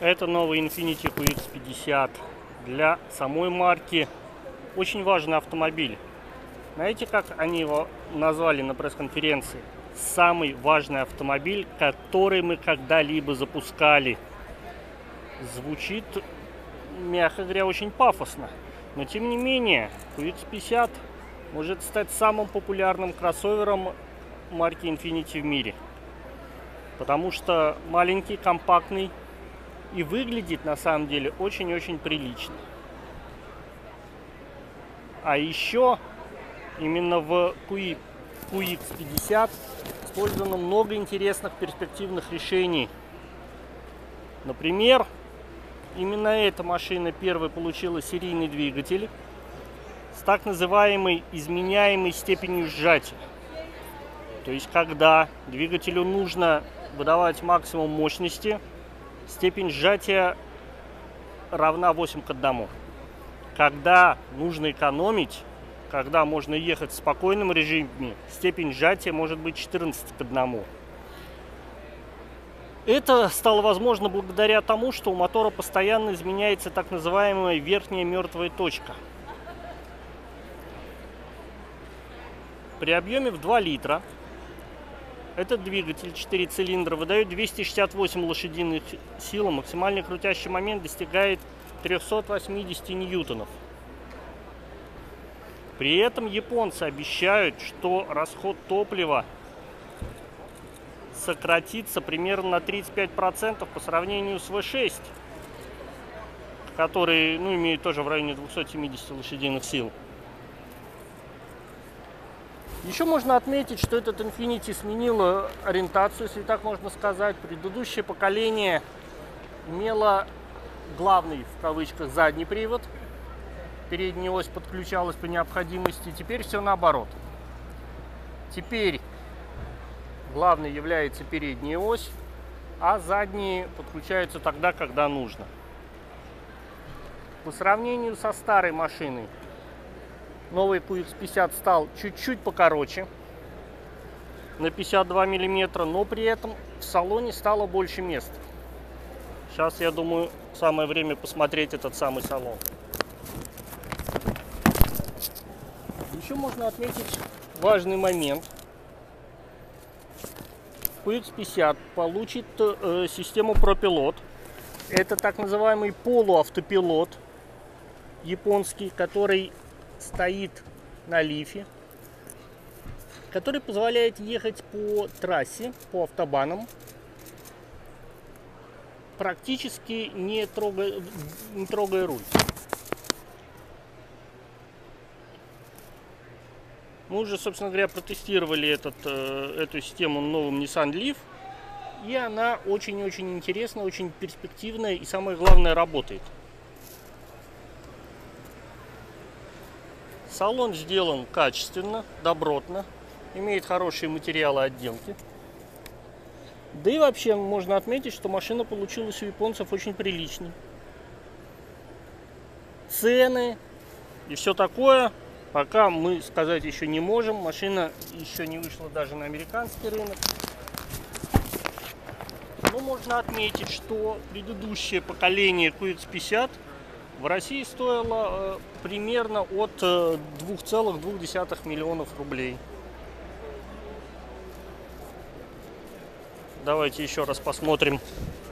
Это новый Infiniti QX50. Для самой марки очень важный автомобиль. Знаете, как они его назвали на пресс-конференции? Самый важный автомобиль, который мы когда-либо запускали. Звучит, мягко говоря, очень пафосно. Но тем не менее, QX50 может стать самым популярным кроссовером марки Infiniti в мире. Потому что маленький, компактный и выглядит на самом деле очень-очень прилично. А еще именно в QX50 использовано много интересных перспективных решений. Например, именно эта машина первой получила серийный двигатель с так называемой изменяемой степенью сжатия. То есть, когда двигателю нужно выдавать максимум мощности, степень сжатия равна 8:1. Когда нужно экономить, когда можно ехать в спокойном режиме, степень сжатия может быть 14:1. Это стало возможно благодаря тому, что у мотора постоянно изменяется так называемая верхняя мертвая точка. При объеме в 2 литра этот двигатель 4 цилиндра выдает 268 лошадиных сил, а максимальный крутящий момент достигает 380 ньютонов. При этом японцы обещают, что расход топлива сократится примерно на 35% по сравнению с V6, который имеет тоже в районе 270 лошадиных сил. Еще можно отметить, что этот Infiniti сменил ориентацию, если так можно сказать. Предыдущее поколение имело главный, в кавычках, задний привод. Передняя ось подключалась по необходимости. Теперь все наоборот. Теперь главной является передняя ось, а задние подключаются тогда, когда нужно. По сравнению со старой машиной, новый QX50 стал чуть-чуть покороче, на 52 мм, но при этом в салоне стало больше места. Сейчас, я думаю, самое время посмотреть этот самый салон. Еще можно отметить важный момент. QX50 получит систему ProPilot. Это так называемый полуавтопилот японский, который стоит на лифе, который позволяет ехать по трассе, по автобанам, практически не трогая руль. Мы уже, собственно говоря, протестировали эту систему на новом Nissan Leaf, и она очень-очень интересная, очень перспективная и, самое главное, работает. Салон сделан качественно, добротно, имеет хорошие материалы отделки. Да и вообще можно отметить, что машина получилась у японцев очень приличной. Цены и все такое пока мы сказать еще не можем. Машина еще не вышла даже на американский рынок. Но можно отметить, что предыдущее поколение QX50 в России стоило примерно от 2,2 миллионов рублей. Давайте еще раз посмотрим